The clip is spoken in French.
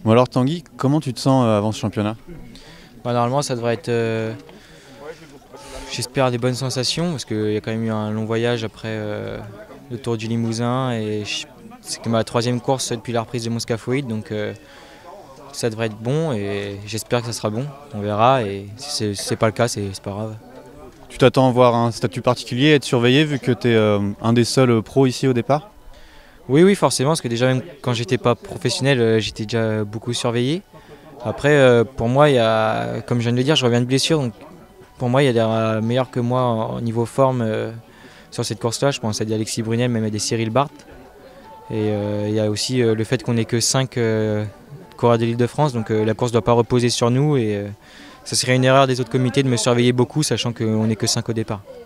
Bon alors Tanguy, comment tu te sens avant ce championnat? Normalement, ça devrait être, j'espère, des bonnes sensations parce qu'il y a quand même eu un long voyage après le Tour du Limousin et c'est que ma 3e course depuis la reprise de mon scaphoïde, donc ça devrait être bon et j'espère que ça sera bon. On verra et si c'est pas le cas, c'est pas grave. Tu t'attends à voir un statut particulier, être surveillé vu que tu es un des seuls pros ici au départ? Oui, forcément, parce que déjà même quand j'étais pas professionnel, j'étais déjà beaucoup surveillé. Après, pour moi, comme je viens de le dire, je reviens de blessure, donc pour moi, il y a des meilleurs que moi en niveau forme sur cette course-là. Je pense à des Alexis Brunel, même à des Cyril Barth. Et il y a aussi le fait qu'on n'est que 5 coureurs de l'Île-de-France, donc la course ne doit pas reposer sur nous. Et ça serait une erreur des autres comités de me surveiller beaucoup, sachant qu'on n'est que 5 au départ.